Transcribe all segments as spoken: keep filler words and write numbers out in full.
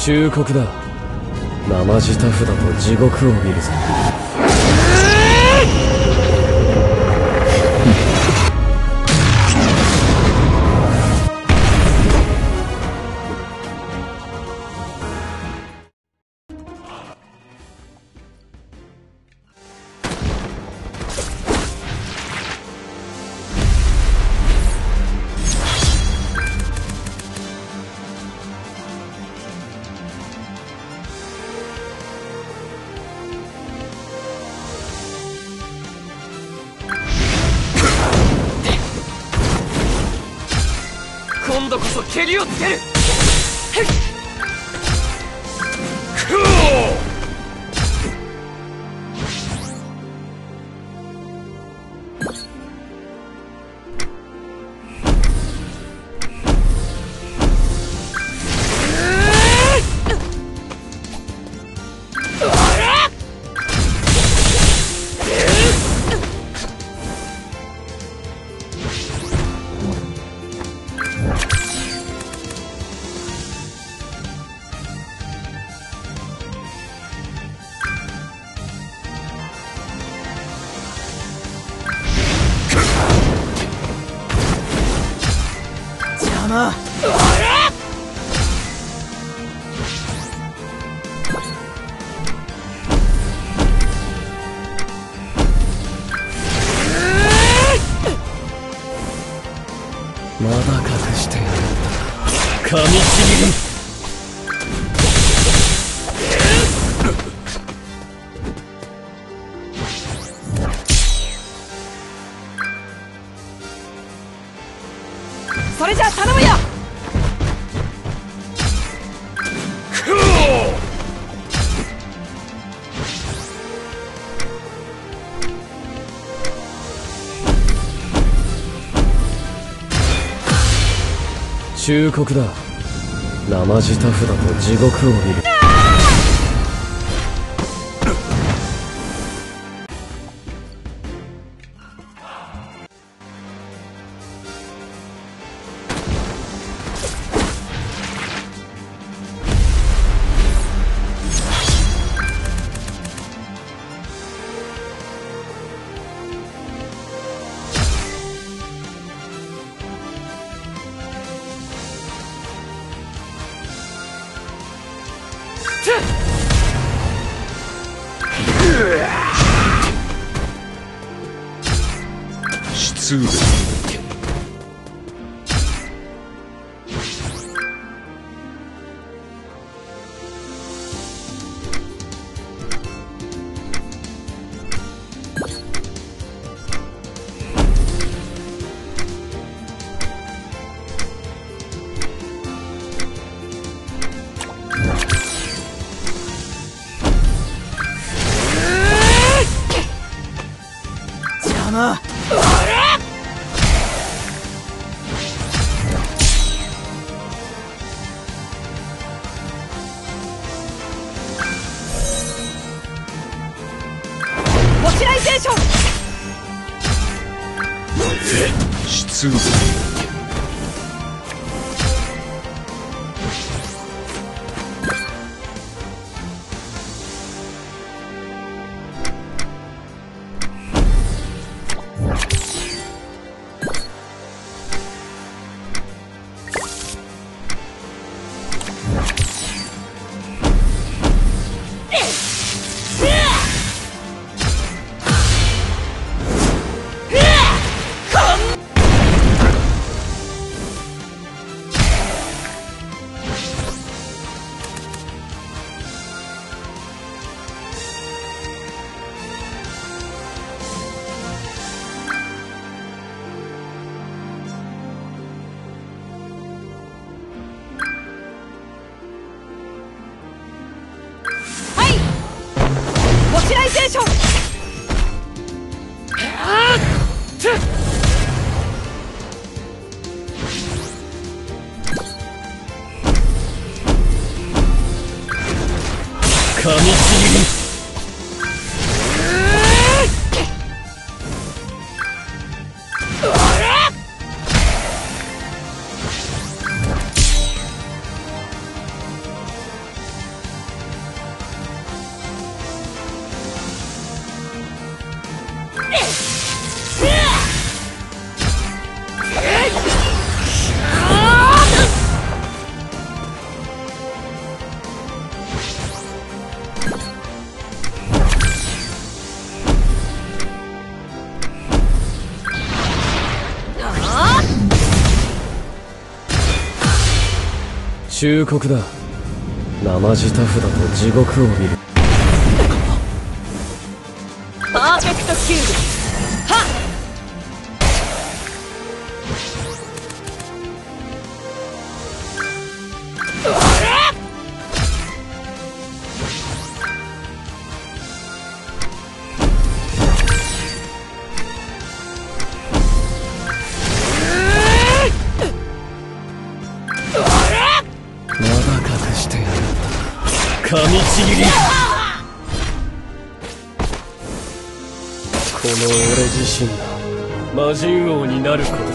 忠告だ。生地タフだと地獄を見るぞ。 今度こそ蹴りをつける。 な。 まだ隠してやるんだ。噛みちぎる。 それじゃあ頼むよ。 忠告だ。生地タフだと地獄を見る。 失礼。 邪魔。ポキライゼーション。 失礼。 忠告だ。生地タフだと地獄を見る。 パーフェクトキューブ。はっ。 噛みちぎり。この俺自身が魔人王になることだ。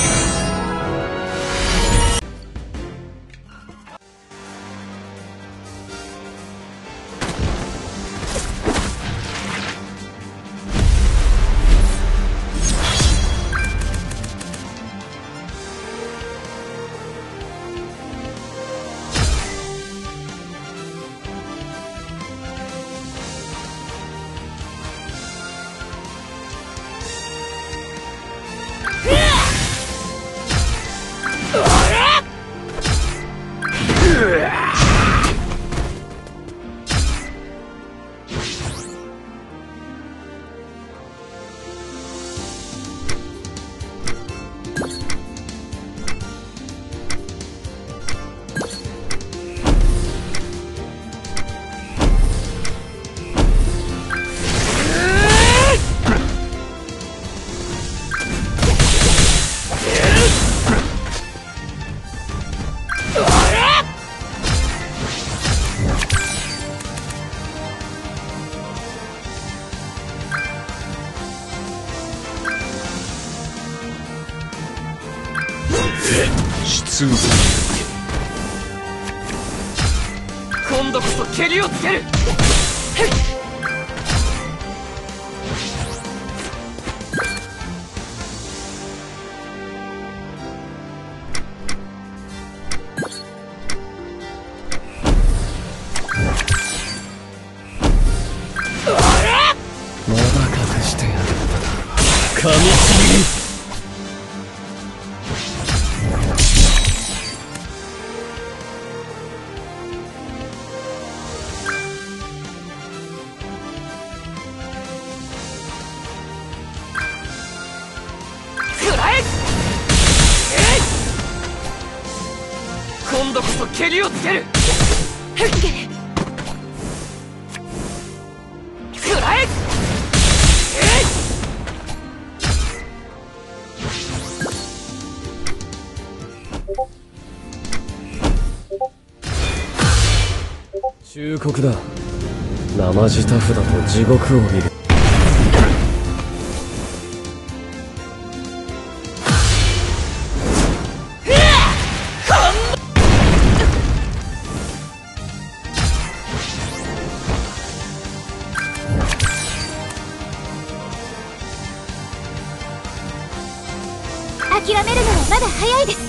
失礼。 今度こそ蹴りをつける。 まだ隠してやる。噛みちぎり。 今度こそ蹴りをつける。くらえ。 忠告だ。生地タフだと地獄を見る。 諦めるのはまだ早いです。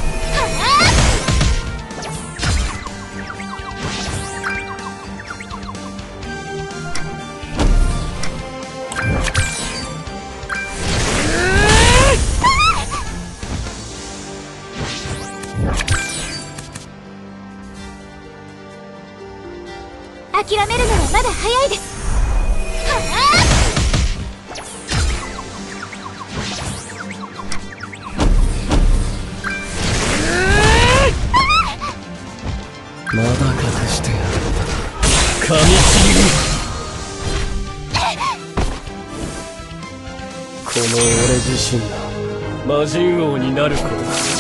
諦めるのはまだ早いです。 まだ隠してやる。噛みちぎり。この俺自身が魔人王になることだ。